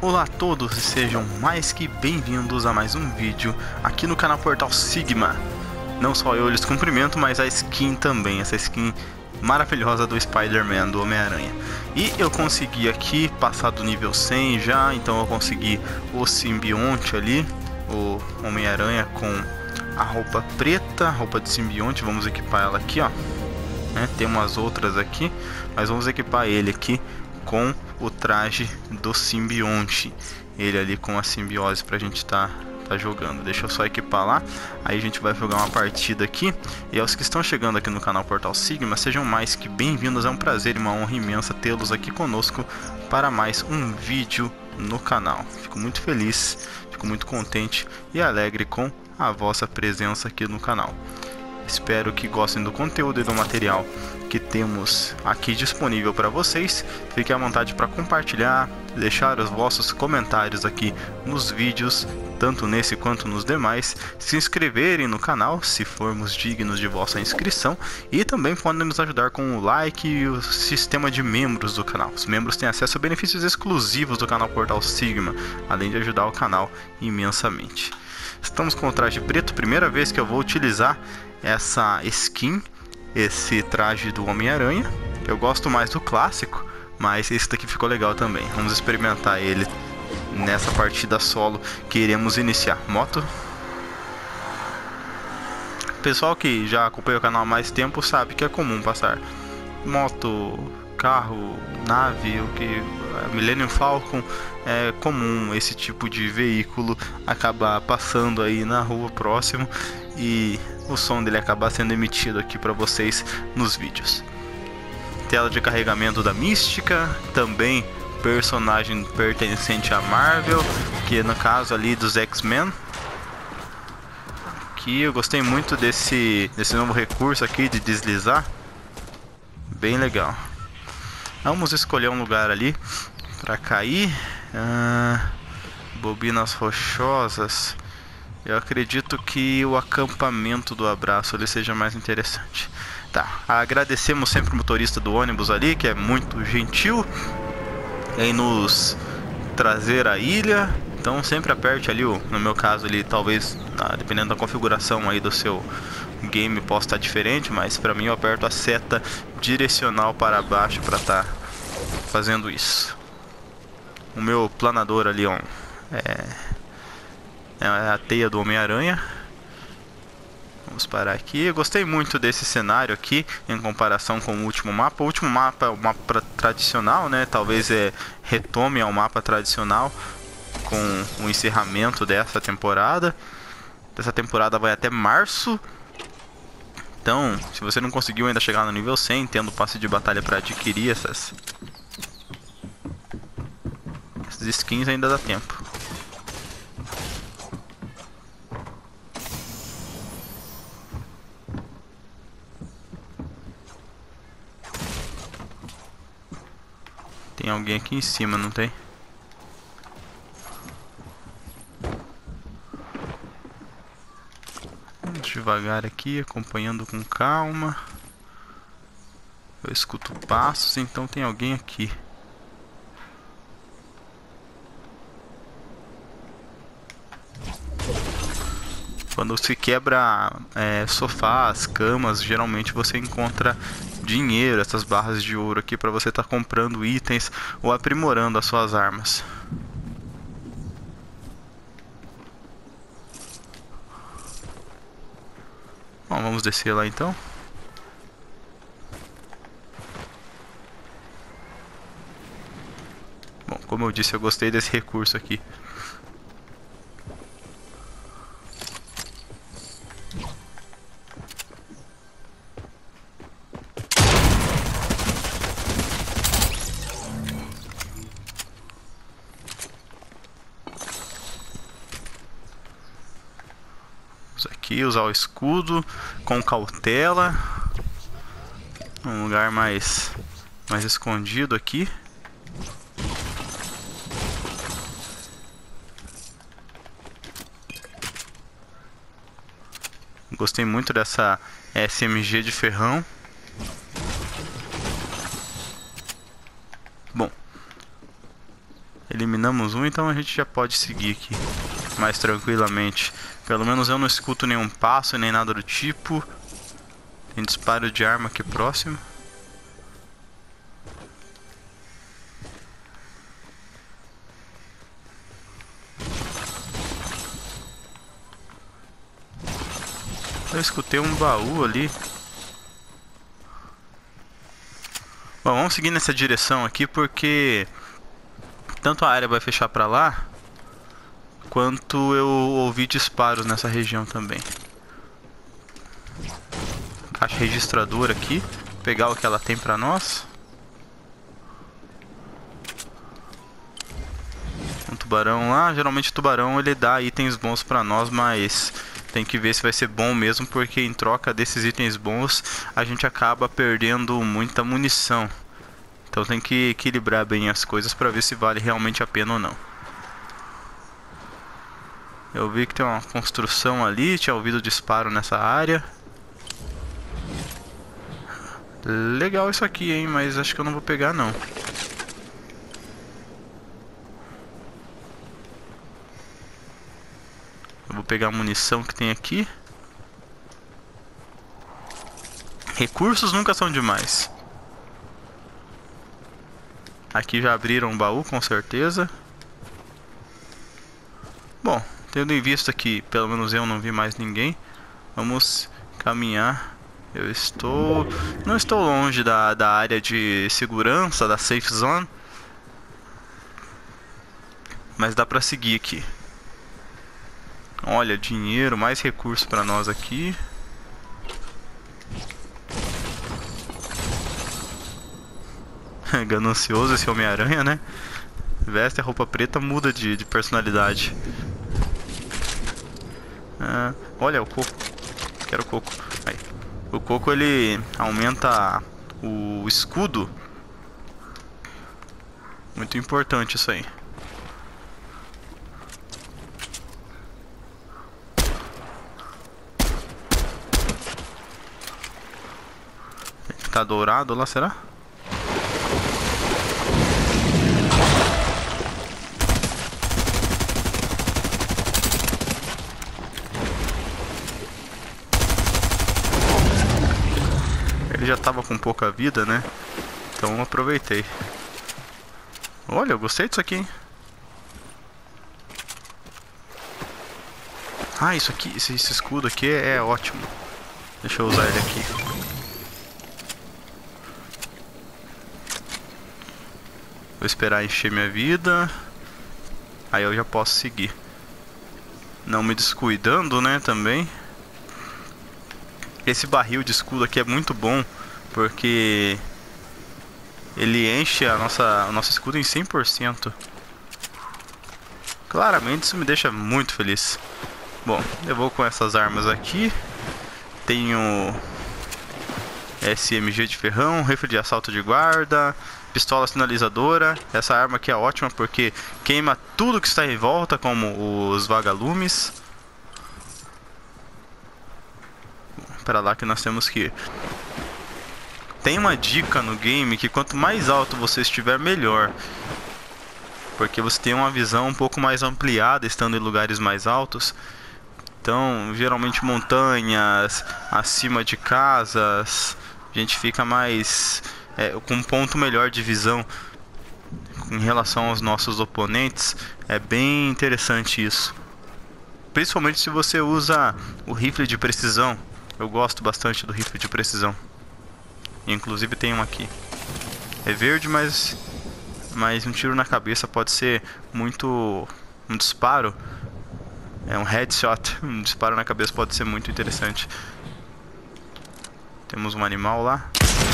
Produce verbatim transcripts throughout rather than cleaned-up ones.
Olá a todos e sejam mais que bem-vindos a mais um vídeo aqui no canal Portal Sigma. Não só eu lhes cumprimento, mas a skin também, essa skin maravilhosa do Spider-Man, do Homem-Aranha. E eu consegui aqui passar do nível cem já, então eu consegui o simbionte ali, o Homem-Aranha com a roupa preta, roupa de simbionte. Vamos equipar ela aqui, ó. Né? Tem umas outras aqui, mas vamos equipar ele aqui com o traje do simbionte, ele ali com a simbiose pra gente tá, tá jogando. Deixa eu só equipar lá, aí a gente vai jogar uma partida aqui. E aos que estão chegando aqui no canal Portal Sigma, sejam mais que bem-vindos. É um prazer e uma honra imensa tê-los aqui conosco para mais um vídeo no canal. Fico muito feliz, fico muito contente e alegre com a vossa presença aqui no canal. Espero que gostem do conteúdo e do material que temos aqui disponível para vocês. Fiquem à vontade para compartilhar, deixar os vossos comentários aqui nos vídeos, tanto nesse quanto nos demais. Se inscreverem no canal, se formos dignos de vossa inscrição. E também podem nos ajudar com o like e o sistema de membros do canal. Os membros têm acesso a benefícios exclusivos do canal Portal Sigma, além de ajudar o canal imensamente. Estamos com o traje preto, primeira vez que eu vou utilizar essa skin, esse traje do Homem-Aranha. Eu gosto mais do clássico, mas esse daqui ficou legal também. Vamos experimentar ele nessa partida solo que iremos iniciar. Moto. Pessoal que já acompanha o canal há mais tempo sabe que é comum passar moto, carro, nave, o que Millennium Falcon, é comum esse tipo de veículo acabar passando aí na rua próximo e o som dele acabar sendo emitido aqui para vocês nos vídeos. Tela de carregamento da Mística, também personagem pertencente à Marvel, que no caso ali dos X-Men. Aqui eu gostei muito desse, desse novo recurso aqui de deslizar, bem legal. Vamos escolher um lugar ali para cair. Ah, bobinas rochosas. Eu acredito que o acampamento do abraço ali seja mais interessante. Tá, agradecemos sempre o motorista do ônibus ali, que é muito gentil em nos trazer à ilha. Então sempre aperte ali, no meu caso ali, talvez, dependendo da configuração aí do seu game, possa estar diferente, mas pra mim eu aperto a seta direcional para baixo para estar fazendo isso. O meu planador ali, ó, é... é a teia do Homem-Aranha. Vamos parar aqui. Eu gostei muito desse cenário aqui em comparação com o último mapa. O último mapa é o mapa tradicional, né? Talvez é, retome ao mapa tradicional com o encerramento dessa temporada. Essa temporada vai até março. Então, se você não conseguiu ainda chegar no nível cem, tendo passe de batalha para adquirir essas, essas skins, ainda dá tempo. Tem alguém aqui em cima, não tem? Vamos devagar aqui, acompanhando com calma. Eu escuto passos, então tem alguém aqui. Quando se quebra é, sofás, camas, geralmente você encontra dinheiro, essas barras de ouro aqui para você estar tá comprando itens ou aprimorando as suas armas. Bom, vamos descer lá então. Bom, como eu disse, eu gostei desse recurso aqui. Aqui, usar o escudo com cautela. Um lugar mais mais escondido aqui. Gostei muito dessa S M G de ferrão. Bom, Eliminamos um, então a gente já pode seguir aqui mais tranquilamente. Pelo menos eu não escuto nenhum passo nem nada do tipo. Tem disparo de arma aqui próximo. Eu escutei um baú ali. Bom, vamos seguir nessa direção aqui porque tanto a área vai fechar pra lá, quanto eu ouvi disparos nessa região também. Caixa registradora aqui. Vou pegar o que ela tem pra nós. Um tubarão lá. Geralmente o tubarão ele dá itens bons pra nós, mas tem que ver se vai ser bom mesmo, porque em troca desses itens bons a gente acaba perdendo muita munição. Então tem que equilibrar bem as coisas pra ver se vale realmente a pena ou não. Eu vi que tem uma construção ali, tinha ouvido disparo nessa área. Legal isso aqui, hein, mas acho que eu não vou pegar não. Eu vou pegar a munição que tem aqui. Recursos nunca são demais. Aqui já abriram um baú, com certeza. Bom, tendo em vista que pelo menos eu não vi mais ninguém, vamos caminhar. Eu estou... não estou longe da, da área de segurança, da safe zone, mas dá pra seguir aqui. Olha, dinheiro, mais recursos pra nós aqui. Ganancioso esse Homem-Aranha, né? Veste a roupa preta, muda de, de personalidade. Ah, olha o coco. Quero coco. Aí. O coco ele aumenta o escudo. Muito importante isso aí. Tá dourado lá, será? Ele já tava com pouca vida, né? Então eu aproveitei. Olha, eu gostei disso aqui, hein? Ah, isso aqui, esse, esse escudo aqui é, é ótimo. Deixa eu usar ele aqui. Vou esperar encher minha vida. Aí eu já posso seguir. Não me descuidando, né, também. Esse barril de escudo aqui é muito bom, porque ele enche a nossa, o nosso escudo em cem por cento. Claramente isso me deixa muito feliz. Bom, eu vou com essas armas aqui. Tenho S M G de ferrão, rifle de assalto de guarda, pistola sinalizadora. Essa arma aqui é ótima porque queima tudo que está em volta, como os vagalumes. Para lá que nós temos que ir. Tem uma dica no game que quanto mais alto você estiver, melhor, porque você tem uma visão um pouco mais ampliada estando em lugares mais altos. Então, geralmente montanhas, acima de casas, a gente fica mais é, com um ponto melhor de visão em relação aos nossos oponentes. É bem interessante isso, principalmente se você usa o rifle de precisão. Eu gosto bastante do rifle de precisão. Inclusive tem um aqui. É verde, mas mas um tiro na cabeça pode ser muito... um disparo. É um headshot. Um disparo na cabeça pode ser muito interessante. Temos um animal lá.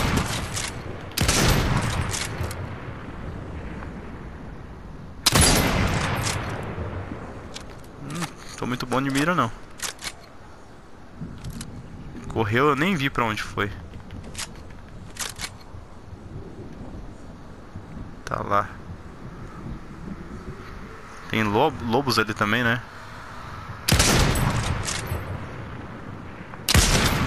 Hum, tô muito bom de mira não. Correu, eu nem vi pra onde foi. Tá lá. Tem lobo, lobos ali também, né?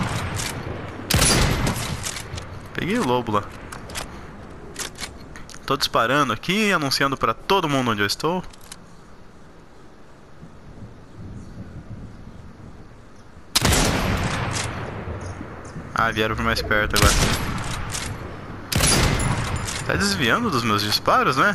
Peguei o lobo lá. Tô disparando aqui, anunciando pra todo mundo onde eu estou. Ah, vieram por mais perto agora. Tá desviando dos meus disparos, né?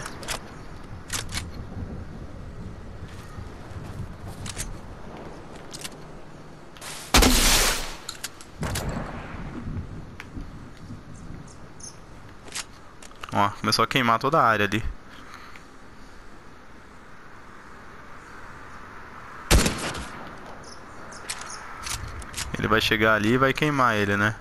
Ó, começou a queimar toda a área ali. Ele vai chegar ali e vai queimar ele, né?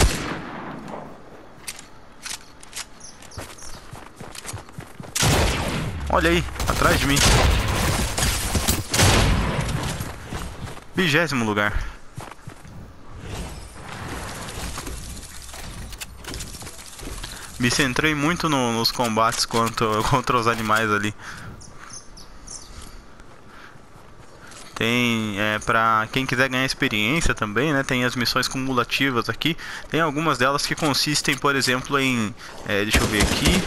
Olha aí, atrás de mim. Vigésimo lugar. Me centrei muito no, nos combates contra, contra os animais ali. Tem, é, pra quem quiser ganhar experiência também, né? Tem as missões cumulativas aqui. Tem algumas delas que consistem, por exemplo, em... É, deixa eu ver aqui.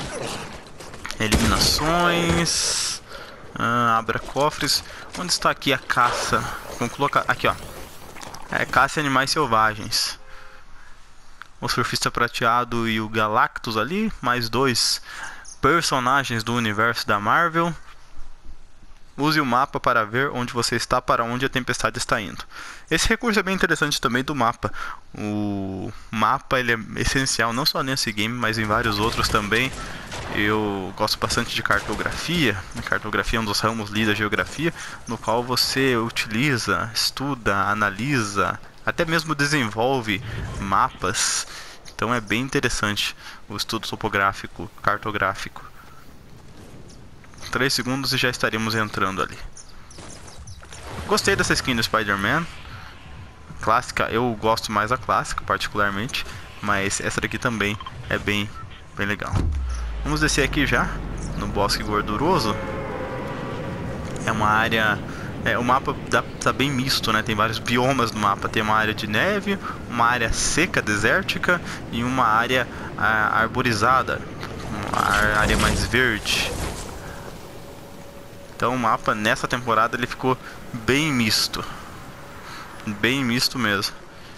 Eliminações. Ah, abra cofres. Onde está aqui a caça? Vamos colocar... Aqui, ó. É, caça em animais selvagens. O surfista prateado e o Galactus ali. Mais dois personagens do universo da Marvel. Use o mapa para ver onde você está, para onde a tempestade está indo. Esse recurso é bem interessante também do mapa. O mapa ele é essencial não só nesse game, mas em vários outros também. Eu gosto bastante de cartografia. Cartografia é um dos ramos ali da geografia, no qual você utiliza, estuda, analisa, até mesmo desenvolve mapas. Então é bem interessante o estudo topográfico, cartográfico. três segundos e já estaríamos entrando ali. Gostei dessa skin do Spider-Man. Clássica, eu gosto mais da clássica particularmente, mas essa daqui também é bem, bem legal. Vamos descer aqui já, no Bosque Gorduroso. É uma área... É, o mapa dá, tá bem misto, né? Tem vários biomas no mapa. Tem uma área de neve, uma área seca, desértica e uma área a, arborizada, uma área mais verde. Então o mapa nessa temporada ele ficou bem misto. Bem misto mesmo.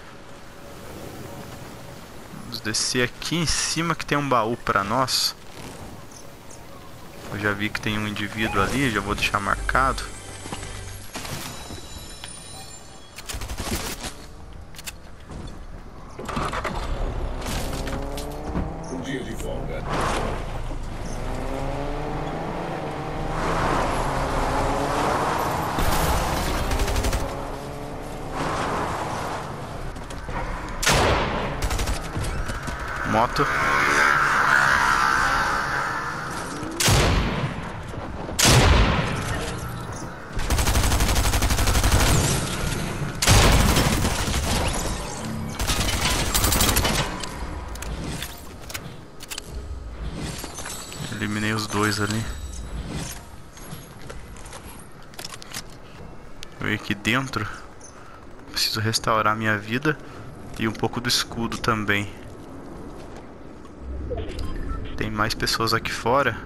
Vamos descer aqui em cima que tem um baú pra nós. Eu já vi que tem um indivíduo ali, já vou deixar marcado. Um dia de folga. Moto. Eliminei os dois ali. Eu aqui dentro. Preciso restaurar minha vida e um pouco do escudo também. Tem mais pessoas aqui fora.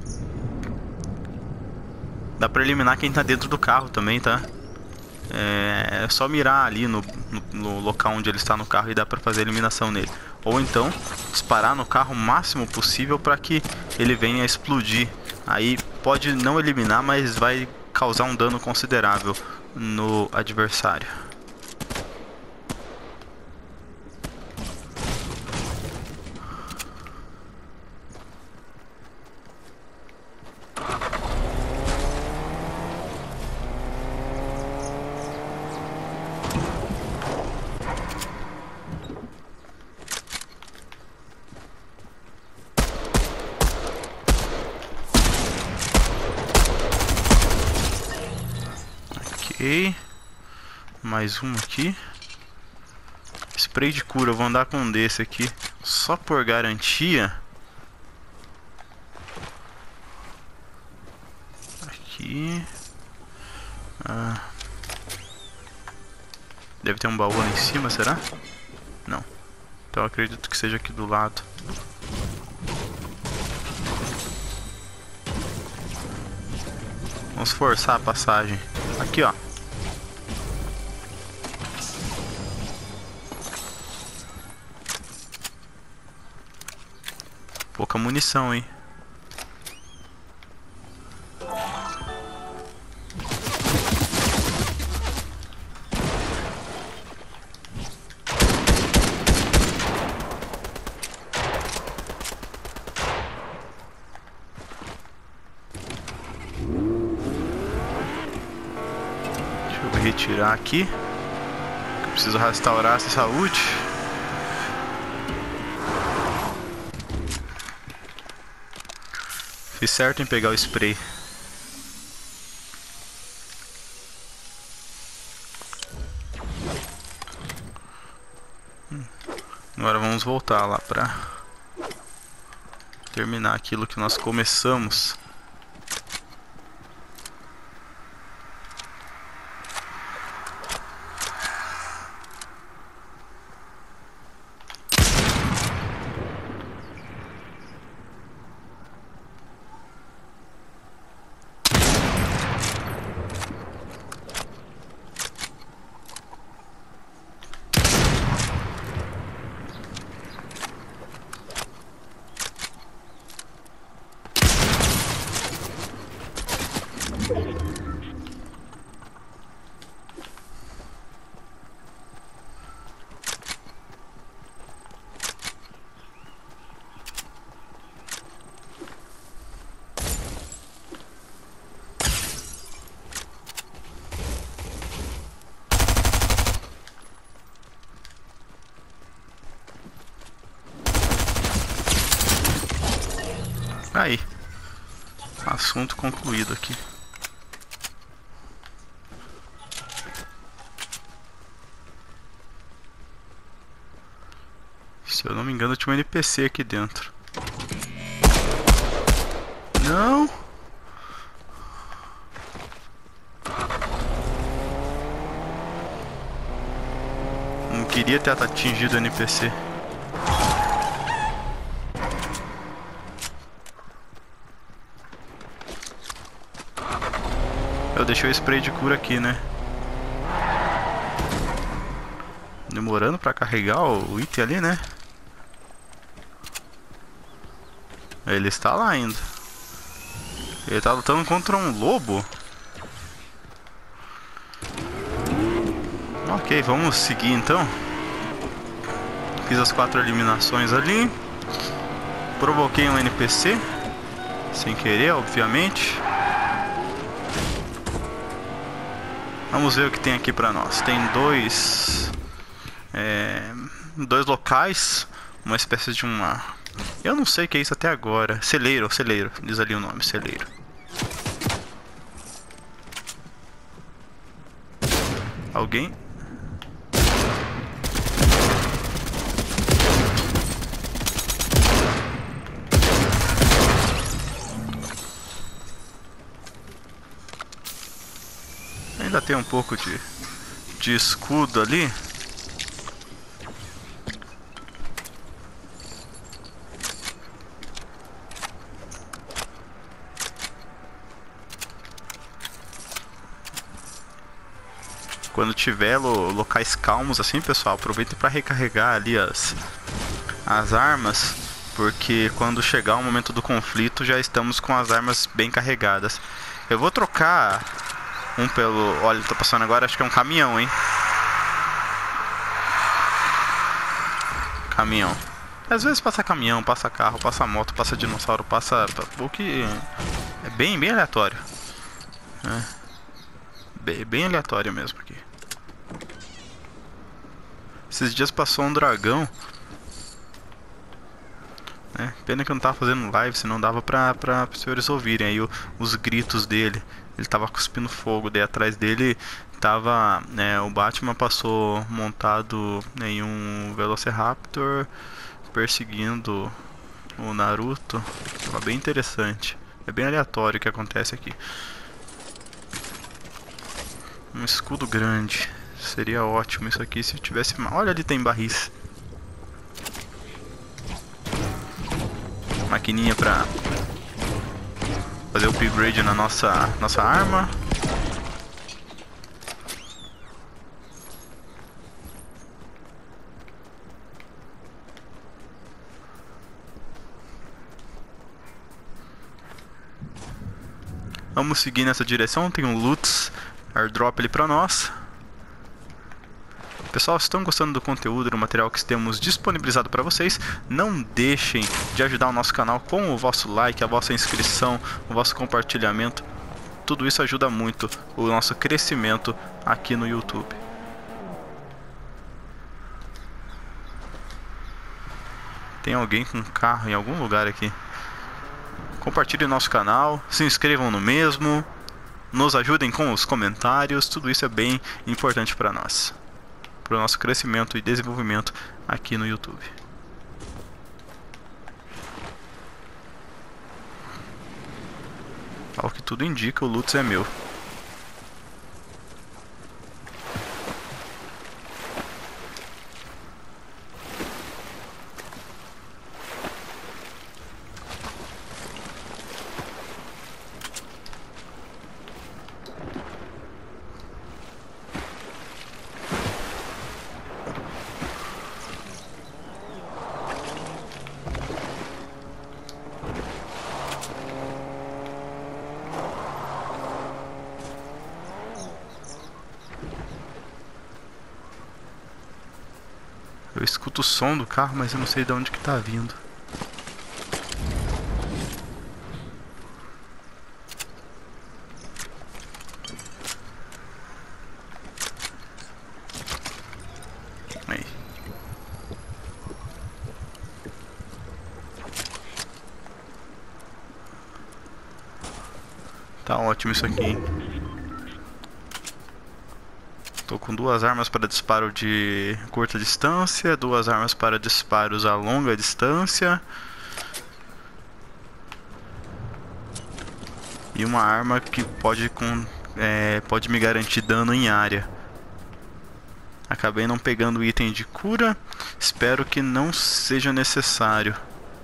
Dá pra eliminar quem tá dentro do carro também, tá? É, é só mirar ali no, no, no local onde ele está no carro e dá pra fazer a eliminação nele. Ou então disparar no carro o máximo possível para que ele venha a explodir. Aí pode não eliminar, mas vai causar um dano considerável no adversário. Ok, mais um aqui. Spray de cura, eu vou andar com um desse aqui só por garantia. Aqui. Ah. Deve ter um baú lá em cima, será? Não. Então eu acredito que seja aqui do lado. Vamos forçar a passagem. Aqui, ó. Pouca munição, hein? Retirar aqui. Eu preciso restaurar essa saúde. Fiz certo em pegar o spray. Hum. Agora vamos voltar lá pra terminar aquilo que nós começamos. Aí, assunto concluído aqui. Se eu não me engano, tinha um N P C aqui dentro. Não! Não queria ter atingido o N P C. Eu deixei o spray de cura aqui, né? Demorando pra carregar o item ali, né? Ele está lá ainda. Ele tá lutando contra um lobo. Ok, vamos seguir então. Fiz as quatro eliminações ali. Provoquei um N P C. Sem querer, obviamente. Vamos ver o que tem aqui pra nós. Tem dois é, dois locais. Uma espécie de uma... Eu não sei o que é isso até agora. Celeiro, celeiro, diz ali o nome, celeiro. Alguém? Ainda tem um pouco de, de escudo ali. Quando tiver lo, locais calmos assim, pessoal, aproveitem para recarregar ali as, as armas, porque quando chegar o momento do conflito já estamos com as armas bem carregadas. Eu vou trocar um pelo... Olha, tá passando agora, acho que é um caminhão, hein? Caminhão. Às vezes passa caminhão, passa carro, passa moto, passa dinossauro, passa... O que... É bem, bem aleatório. É. Bem, bem aleatório mesmo aqui. Esses dias passou um dragão. É, pena que eu não tava fazendo live, senão dava pra, pra os senhores ouvirem aí o, os gritos dele. Ele tava cuspindo fogo, daí atrás dele tava... É, o Batman passou montado em um Velociraptor perseguindo o Naruto. Tava bem interessante. É bem aleatório o que acontece aqui. Um escudo grande. Seria ótimo isso aqui se tivesse... Olha, ali tem barris. Maquininha pra fazer o upgrade na nossa, nossa arma. Vamos seguir nessa direção, tem um loot airdrop ali pra nós. Pessoal, se estão gostando do conteúdo, do material que temos disponibilizado para vocês, não deixem de ajudar o nosso canal com o vosso like, a vossa inscrição, o vosso compartilhamento. Tudo isso ajuda muito o nosso crescimento aqui no YouTube. Tem alguém com carro em algum lugar aqui. Compartilhem nosso canal, se inscrevam no mesmo, nos ajudem com os comentários, tudo isso é bem importante para nós, para o nosso crescimento e desenvolvimento aqui no YouTube. Ao que tudo indica, o loot é meu. Eu escuto o som do carro, mas eu não sei de onde que tá vindo. Aí. Tá ótimo isso aqui, hein? Tô com duas armas para disparo de curta distância, duas armas para disparos a longa distância e uma arma que pode, com, é, pode me garantir dano em área. Acabei não pegando item de cura, espero que não seja necessário.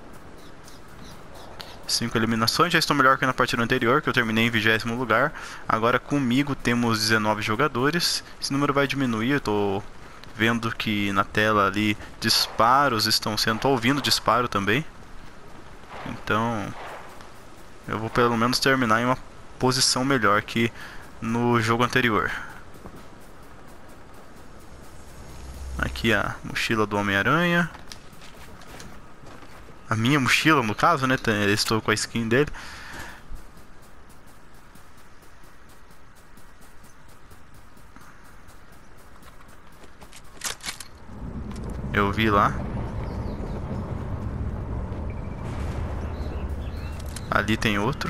Cinco eliminações, já estou melhor que na partida anterior, que eu terminei em vigésimo lugar. Agora comigo temos dezenove jogadores. Esse número vai diminuir, eu estou vendo que na tela ali disparos estão sendo... Estou ouvindo disparo também. Então eu vou pelo menos terminar em uma posição melhor que no jogo anterior. Aqui a mochila do Homem-Aranha. A minha mochila, no caso, né? Estou com a skin dele. Eu vi lá. Ali tem outro.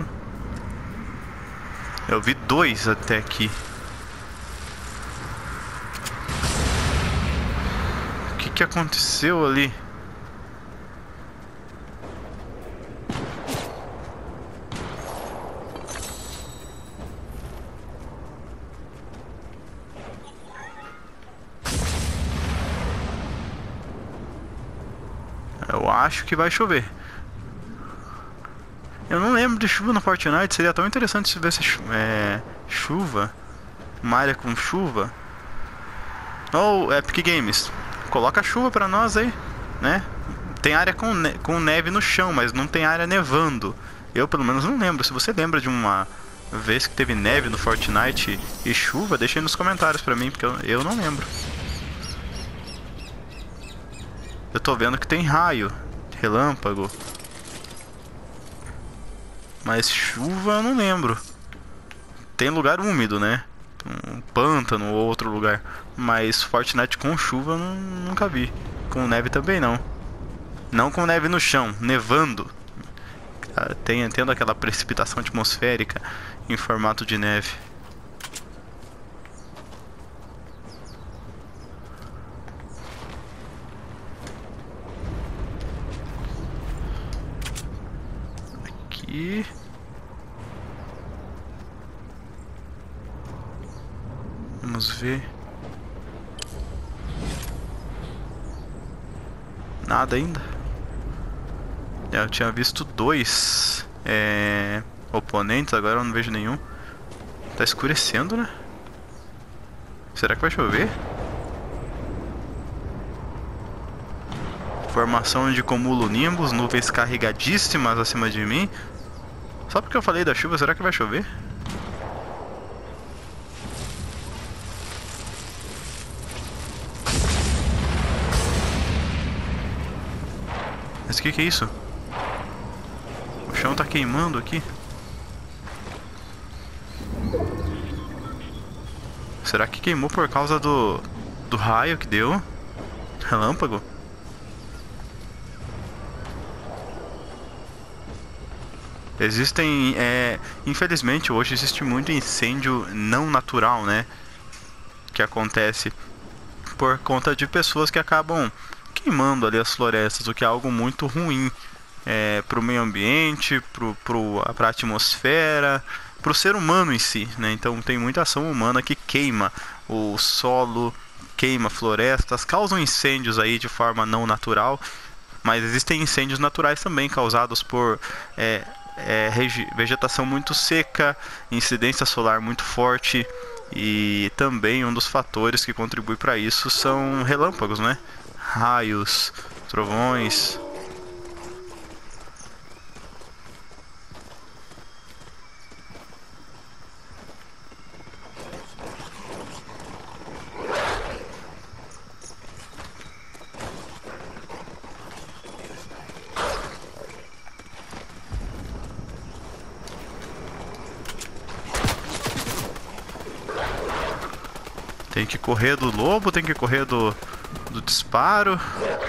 Eu vi dois até aqui. O que que aconteceu ali? Eu acho que vai chover. Eu não lembro de chuva no Fortnite. Seria tão interessante se tivesse chu é, chuva. Uma área com chuva. Ou oh, Epic Games, coloca chuva pra nós aí, né? Tem área com, ne com neve no chão, mas não tem área nevando. Eu pelo menos não lembro. Se você lembra de uma vez que teve neve no Fortnite e chuva, deixa aí nos comentários pra mim, porque eu, eu não lembro. Eu tô vendo que tem raio, relâmpago, mas chuva eu não lembro. Tem lugar úmido, né? Um pântano ou outro lugar, mas Fortnite com chuva eu nunca vi. Com neve também não. Não com neve no chão, nevando. Tem, tendo aquela precipitação atmosférica em formato de neve. Aqui. Vamos ver. Nada ainda. Eu tinha visto dois é, oponentes, agora eu não vejo nenhum. Tá escurecendo, né? Será que vai chover? Formação de cumulonimbus, nuvens carregadíssimas acima de mim. Só porque eu falei da chuva, será que vai chover? Mas o que que é isso? O chão tá queimando aqui. Será que queimou por causa do, do raio que deu? Relâmpago? Existem, é, infelizmente hoje existe muito incêndio não natural, né? Que acontece por conta de pessoas que acabam queimando ali as florestas, o que é algo muito ruim é, para o meio ambiente, para a atmosfera, para o ser humano em si, né? Então tem muita ação humana que queima o solo, queima florestas, causam incêndios aí de forma não natural, mas existem incêndios naturais também causados por é, é, vegetação muito seca, incidência solar muito forte, e também um dos fatores que contribui para isso são relâmpagos, né? Raios, trovões. Tem que correr do lobo, tem que correr do, do disparo.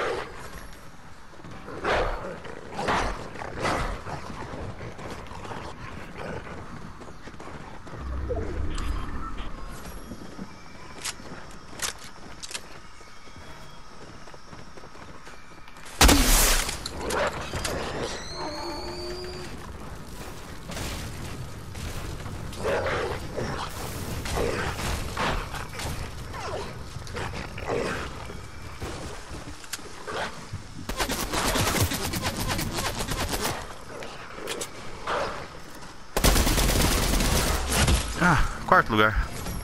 Ah, quarto lugar.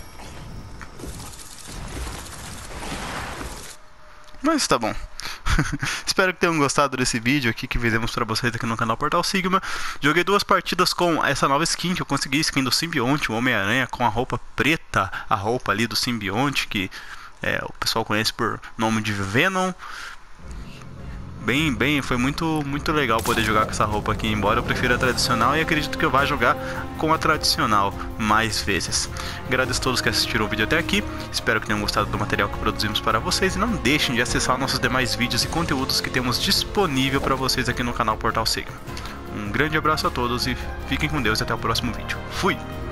Mas tá bom. Espero que tenham gostado desse vídeo aqui que fizemos pra vocês aqui no canal Portal Sigma. Joguei duas partidas com essa nova skin que eu consegui, skin do simbionte, o Homem-Aranha com a roupa preta, a roupa ali do simbionte, que é, o pessoal conhece por nome de Venom. Bem, bem, foi muito, muito legal poder jogar com essa roupa aqui, embora eu prefira a tradicional e acredito que eu vá jogar com a tradicional mais vezes. Agradeço a todos que assistiram o vídeo até aqui, espero que tenham gostado do material que produzimos para vocês e não deixem de acessar nossos demais vídeos e conteúdos que temos disponível para vocês aqui no canal Portal Sigma. Um grande abraço a todos e fiquem com Deus e até o próximo vídeo. Fui!